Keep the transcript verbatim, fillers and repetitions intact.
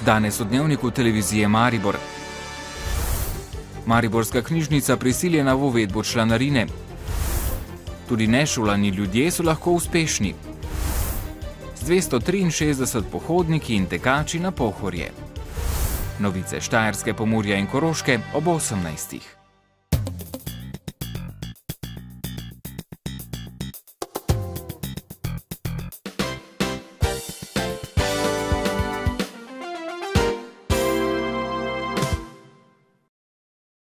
Danes v dnevniku televizije Maribor. Mariborska knjižnica prisiljena v uvedbo članarine. Tudi nešolani ljudje so lahko uspešni. Z dvesto triinšestdeset pohodniki in tekači na Pohorje. Novice Štajerske, Pomurja in Koroške ob osemnajstih.